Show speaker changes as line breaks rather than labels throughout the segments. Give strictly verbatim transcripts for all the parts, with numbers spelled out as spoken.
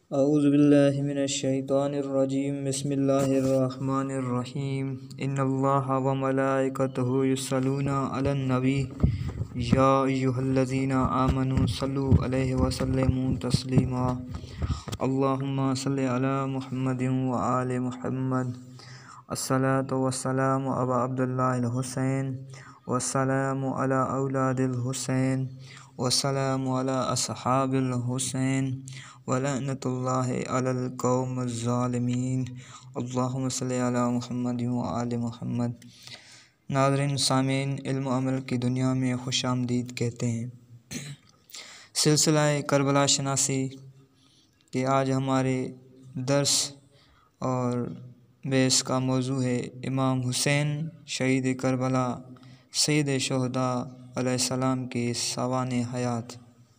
اعوذ باللہ من الشیطان الرجیم بسم اللہ الرحمن الرحیم ان اللہ وملائکتہ یصلون علی النبی یا ایہا الذین آمنوا صلوا علیہ وسلموا تسلیما اللہم صلی علی محمد وآل محمد الصلاۃ والسلام علی عبداللہ الحسین والسلام علی اولاد الحسین والسلام علی اصحاب الحسین ولعنۃ اللہ علی القوم الظالمین اللہم صلی علی محمد وآل محمد۔ ناظرین سامعین، علم و عمل کی دنیا میں خوش آمدید کہتے ہیں۔ سلسلہ کربلا شناسی کہ آج ہمارے درس اور بحث کا موضوع ہے امام حسین شہید کربلا سید شہداء علیہ السلام کے سوانح حیات۔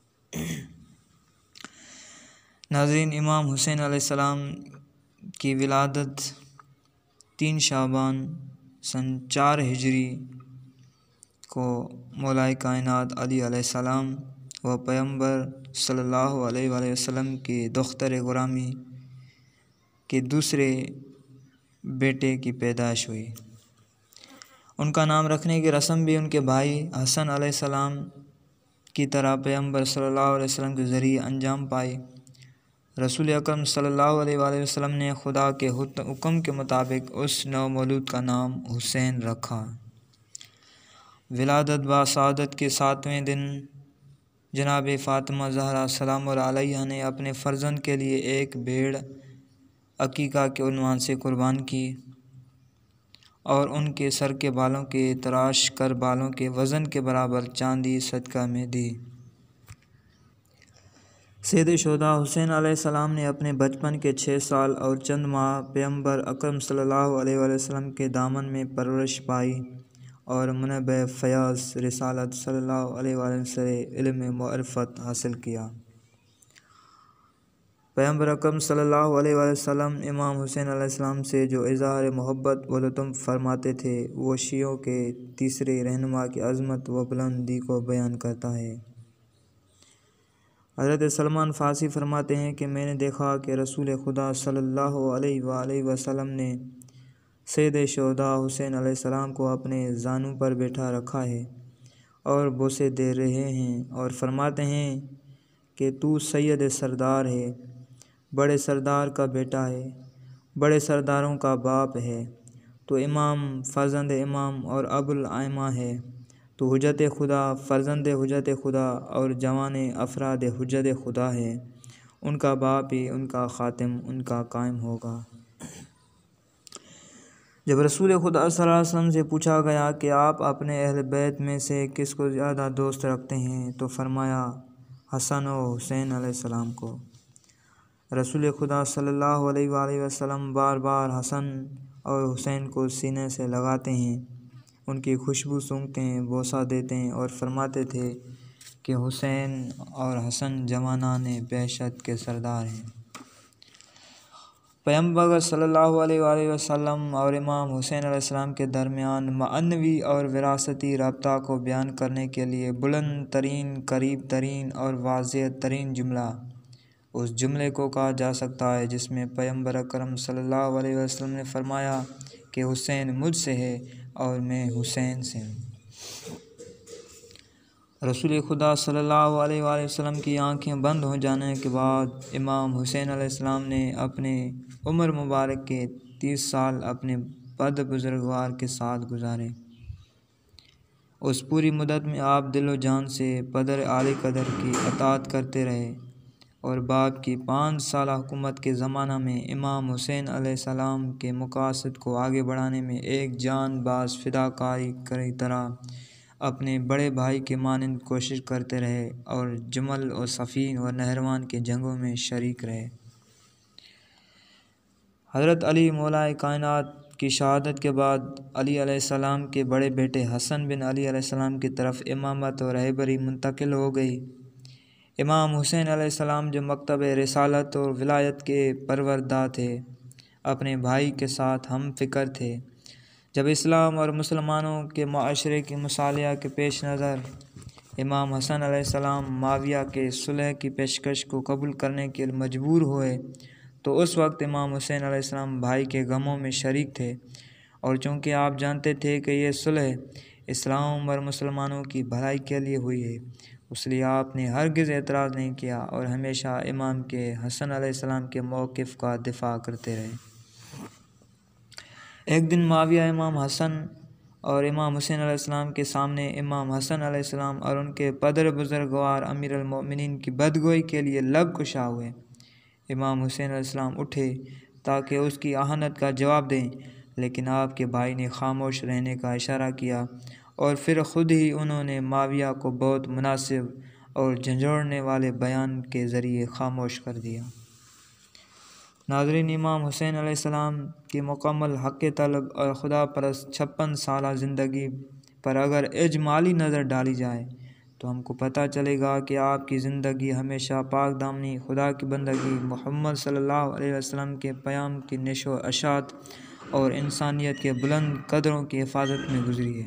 ناظرین، امام حسین علیہ السلام کی ولادت تین شعبان سن چار ہجری کو مولا کائنات علی علیہ السلام و پیغمبر صلی اللہ علیہ وآلہ وسلم کے دختر غرامی کے دوسرے بیٹے کی پیدائش ہوئی۔ ان کا نام رکھنے کی رسم بھی ان کے بھائی حسن علیہ السلام کی طرح پیغمبر صلی اللہ علیہ وسلم کے ذریعے انجام پائی۔ رسول اکرم صلی اللہ علیہ وآلہ وسلم نے خدا کے حکم کے مطابق اس نو مولود کا نام حسین رکھا۔ ولادت با سعادت کے ساتویں دن جناب فاطمہ زہرا سلام اللہ علیہا نے اپنے فرزند کے لیے ایک بھیڑ عقیقہ کے عنوان سے قربان کی اور ان کے سر کے بالوں کے تراش کر بالوں کے وزن کے برابر چاندی صدقہ میں دی۔ سید شہداء حسین علیہ السلام نے اپنے بچپن کے چھ سال اور چند ماہ پیغمبر اکرم صلی اللہ علیہ وآلہ وسلم کے دامن میں پرورش پائی اور منبع فیاض رسالت صلی اللہ علیہ وآلہ وسلم سے علم معرفت حاصل کیا۔ پیغمبر اکرم صلی اللہ علیہ وآلہ وسلم امام حسین علیہ السلام سے جو اظہار محبت و لطف فرماتے تھے وہ شیعوں کے تیسرے رہنما کی عظمت و بلندی کو بیان کرتا ہے۔ حضرت سلمان فارسی فرماتے ہیں کہ میں نے دیکھا کہ رسول خدا صلی اللہ علیہ وآلہ وسلم نے سید شہداء حسین علیہ السلام کو اپنے زانوں پر بیٹھا رکھا ہے اور بوسے دے رہے ہیں اور فرماتے ہیں کہ تو سید سردار ہے، بڑے سردار کا بیٹا ہے، بڑے سرداروں کا باپ ہے، تو امام فرزند امام اور ابو الائمہ ہے، تو حجت خدا فرزند حجت خدا اور جوان افراد حجت خدا ہے، ان کا باپ ہی ان کا خاتم ان کا قائم ہوگا۔ جب رسول خدا صلی اللہ علیہ وسلم سے پوچھا گیا کہ آپ اپنے اہل بیت میں سے کس کو زیادہ دوست رکھتے ہیں تو فرمایا حسن و حسین علیہ السلام کو۔ رسول خدا صلی اللہ علیہ وآلہ وسلم بار بار حسن اور حسین کو سینے سے لگاتے ہیں، ان کی خوشبو سونگھتے ہیں، بوسہ دیتے ہیں اور فرماتے تھے کہ حسین اور حسن جوانان بہشت کے سردار ہیں۔ پیغمبر صلی اللہ علیہ وآلہ وسلم اور امام حسین علیہ السلام کے درمیان معنوی اور وراثتی رابطہ کو بیان کرنے کے لیے بلند ترین، قریب ترین اور واضح ترین جملہ اس جملے کو کہا جا سکتا ہے جس میں پیغمبر اکرم صلی اللہ علیہ وسلم نے فرمایا کہ حسین مجھ سے ہے اور میں حسین سے ہوں۔ رسول خدا صلی اللہ علیہ وآلہ وسلم کی آنکھیں بند ہو جانے کے بعد امام حسین علیہ السلام نے اپنے عمر مبارک کے تیس سال اپنے بد بزرگوار کے ساتھ گزارے۔ اس پوری مدت میں آپ دل و جان سے پدر اعلی قدر کی اطاعت کرتے رہے اور باپ کی پانچ سالہ حکومت کے زمانہ میں امام حسین علیہ السلام کے مقاصد کو آگے بڑھانے میں ایک جان باز فداکاری کی طرح اپنے بڑے بھائی کے مانند کوشش کرتے رہے اور جمل و صفین و نہروان کے جنگوں میں شریک رہے۔ حضرت علی مولا کائنات کی شہادت کے بعد علی علیہ السلام کے بڑے بیٹے حسن بن علی علیہ السلام کی طرف امامت و رہبری منتقل ہو گئی۔ امام حسین علیہ السلام جو مکتب رسالت اور ولایت کے پروردہ تھے، اپنے بھائی کے ساتھ ہم فکر تھے۔ جب اسلام اور مسلمانوں کے معاشرے کی مصالحہ کے پیش نظر امام حسن علیہ السلام معاویہ کے صلح کی پیشکش کو قبول کرنے کے لیے مجبور ہوئے تو اس وقت امام حسین علیہ السلام بھائی کے غموں میں شریک تھے، اور چونکہ آپ جانتے تھے کہ یہ صلح اسلام اور مسلمانوں کی بھلائی کے لیے ہوئی ہے، اس لیے آپ نے ہرگز اعتراض نہیں کیا اور ہمیشہ امام کے حسن علیہ السلام کے موقف کا دفاع کرتے رہے۔ ایک دن معاویہ امام حسن اور امام حسین علیہ السلام کے سامنے امام حسن علیہ السلام اور ان کے پدر بزرگوار امیر المؤمنین کی بدگوئی کے لیے لب کشا ہوئے۔ امام حسین علیہ السلام اٹھے تاکہ اس کی اہانت کا جواب دیں، لیکن آپ کے بھائی نے خاموش رہنے کا اشارہ کیا اور پھر خود ہی انہوں نے معاویہ کو بہت مناسب اور جھنجھوڑنے والے بیان کے ذریعے خاموش کر دیا۔ ناظرین، امام حسین علیہ السلام کی مکمل حق طلب اور خدا پرست چھپن سالہ زندگی پر اگر اجمالی نظر ڈالی جائے تو ہم کو پتہ چلے گا کہ آپ کی زندگی ہمیشہ پاک دامنی خدا کی بندگی، محمد صلی اللہ علیہ وسلم کے پیام کی نشو و اشاعت اور انسانیت کے بلند قدروں کی حفاظت میں گزری ہے۔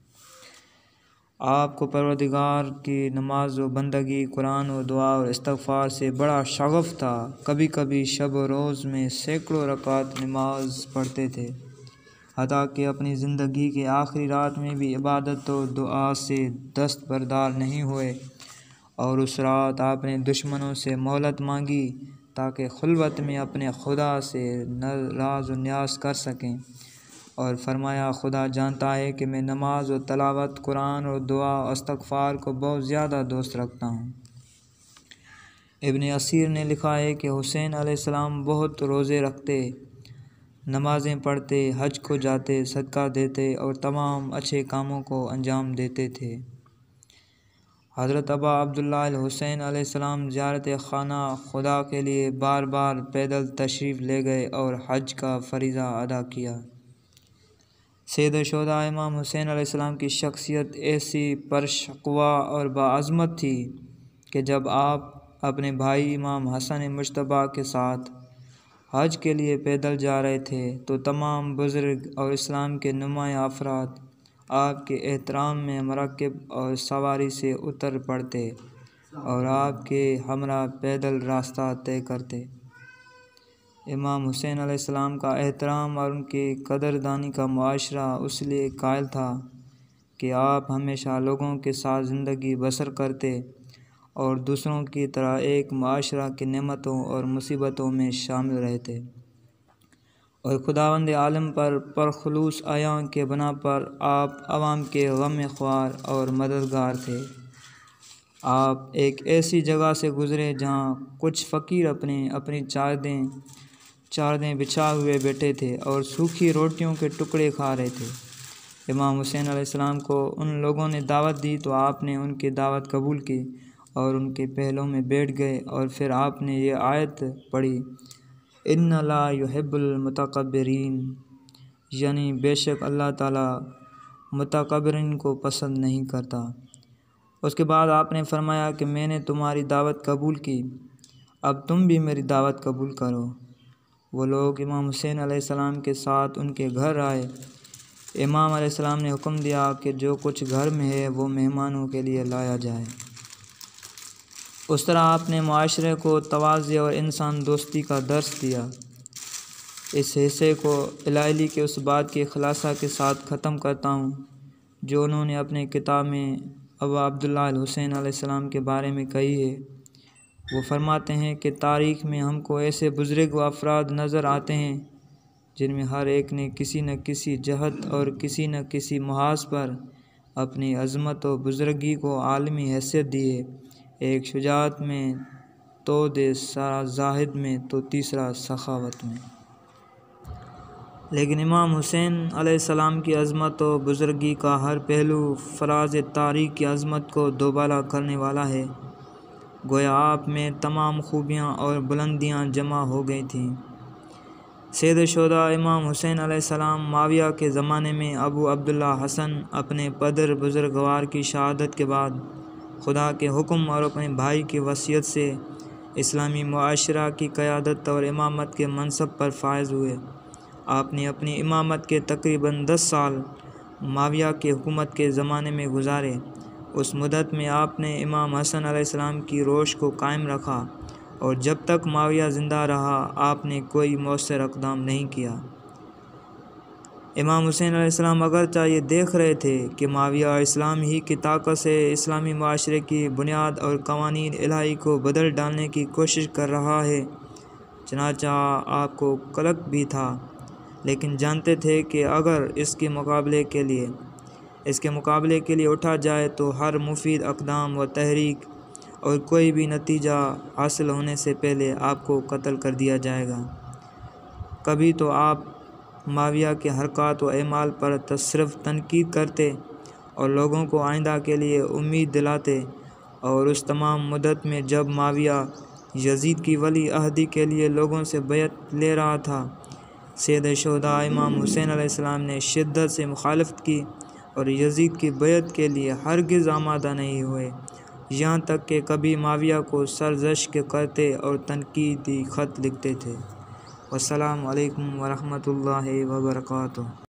آپ کو پروردگار کی نماز و بندگی، قرآن و دعا اور استغفار سے بڑا شغف تھا۔ کبھی کبھی شب و روز میں سینکڑوں رکعت نماز پڑھتے تھے، حتیٰ کہ اپنی زندگی کے آخری رات میں بھی عبادت و دعا سے دستبردار نہیں ہوئے، اور اس رات آپ نے دشمنوں سے مہلت مانگی تاکہ خلوت میں اپنے خدا سے راز و نیاز کر سکیں، اور فرمایا خدا جانتا ہے کہ میں نماز و تلاوت، قرآن اور دعا و استغفار کو بہت زیادہ دوست رکھتا ہوں۔ ابن اسیر نے لکھا ہے کہ حسین علیہ السلام بہت روزے رکھتے، نمازیں پڑھتے، حج کو جاتے، صدقہ دیتے اور تمام اچھے کاموں کو انجام دیتے تھے۔ حضرت ابا عبداللہ الحسین علیہ السلام زیارت خانہ خدا کے لیے بار بار پیدل تشریف لے گئے اور حج کا فریضہ ادا کیا۔ سید الشہداء امام حسین علیہ السلام کی شخصیت ایسی پرشقوہ اور باعظمت تھی کہ جب آپ اپنے بھائی امام حسن مجتبیٰ کے ساتھ حج کے لیے پیدل جا رہے تھے تو تمام بزرگ اور اسلام کے نمایاں افراد آپ کے احترام میں مرکب اور سواری سے اتر پڑتے اور آپ کے ہمراہ پیدل راستہ طے کرتے۔ امام حسین علیہ السلام کا احترام اور ان کی قدردانی کا معاشرہ اس لیے قائل تھا کہ آپ ہمیشہ لوگوں کے ساتھ زندگی بسر کرتے اور دوسروں کی طرح ایک معاشرہ کی نعمتوں اور مصیبتوں میں شامل رہتے، اور خداوند عالم پر پرخلوص عیاں کے بنا پر آپ عوام کے غم خوار اور مددگار تھے۔ آپ ایک ایسی جگہ سے گزرے جہاں کچھ فقیر اپنے اپنی چادریں چادریں بچھا ہوئے بیٹھے تھے اور سوکھی روٹیوں کے ٹکڑے کھا رہے تھے۔ امام حسین علیہ السلام کو ان لوگوں نے دعوت دی تو آپ نے ان کی دعوت قبول کی اور ان کے پہلوں میں بیٹھ گئے، اور پھر آپ نے یہ آیت پڑھی، ان لا یحب المتکبرین، یعنی بے شک اللہ تعالیٰ متکبرین کو پسند نہیں کرتا۔ اس کے بعد آپ نے فرمایا کہ میں نے تمہاری دعوت قبول کی، اب تم بھی میری دعوت قبول کرو۔ وہ لوگ امام حسین علیہ السلام کے ساتھ ان کے گھر آئے۔ امام علیہ السلام نے حکم دیا کہ جو کچھ گھر میں ہے وہ مہمانوں کے لیے لایا جائے۔ اس طرح آپ نے معاشرے کو تواضع اور انسان دوستی کا درس دیا۔ اس حصے کو الائلی کے اس بات کے خلاصہ کے ساتھ ختم کرتا ہوں جو انہوں نے اپنے کتاب میں ابا عبداللہ الحسین علیہ السلام کے بارے میں کہی ہے۔ وہ فرماتے ہیں کہ تاریخ میں ہم کو ایسے بزرگ و افراد نظر آتے ہیں جن میں ہر ایک نے کسی نہ کسی جہت اور کسی نہ کسی محاذ پر اپنی عظمت و بزرگی کو عالمی حیثیت دی ہے، ایک شجاعت میں تو دوسرا زاہد میں تو تیسرا سخاوت میں۔ لیکن امام حسین علیہ السلام کی عظمت و بزرگی کا ہر پہلو فراز تاریخ کی عظمت کو دوبالا کرنے والا ہے، گویا آپ میں تمام خوبیاں اور بلندیاں جمع ہو گئی تھیں۔ سید الشہداء امام حسین علیہ السلام معاویہ کے زمانے میں ابو عبداللہ حسن اپنے پدر بزرگوار کی شہادت کے بعد خدا کے حکم اور اپنے بھائی کی وصیت سے اسلامی معاشرہ کی قیادت اور امامت کے منصب پر فائز ہوئے۔ آپ نے اپنی امامت کے تقریباً دس سال معاویہ کی حکومت کے زمانے میں گزارے، اس مدت میں آپ نے امام حسن علیہ السلام کی روش کو قائم رکھا اور جب تک معاویہ زندہ رہا آپ نے کوئی مؤثر اقدام نہیں کیا۔ امام حسین علیہ السلام اگرچہ یہ دیکھ رہے تھے کہ معاویہ اسلام ہی کی طاقت سے اسلامی معاشرے کی بنیاد اور قوانین الہی کو بدل ڈالنے کی کوشش کر رہا ہے، چنانچہ آپ کو قلق بھی تھا، لیکن جانتے تھے کہ اگر اس کے مقابلے کے لیے اس کے مقابلے کے لیے اٹھا جائے تو ہر مفید اقدام و تحریک اور کوئی بھی نتیجہ حاصل ہونے سے پہلے آپ کو قتل کر دیا جائے گا۔ کبھی تو آپ معاویہ کے حرکات و اعمال پر صرف تنقید کرتے اور لوگوں کو آئندہ کے لیے امید دلاتے، اور اس تمام مدت میں جب معاویہ یزید کی ولی عہدی کے لیے لوگوں سے بیعت لے رہا تھا، سید شہداء امام حسین علیہ السلام نے شدت سے مخالفت کی اور یزید کی بیعت کے لیے ہرگز آمادہ نہیں ہوئے، یہاں تک کہ کبھی معاویہ کو سرزنش کرتے اور تنقیدی خط لکھتے تھے۔ والسلام علیکم ورحمۃ اللہ وبرکاتہ۔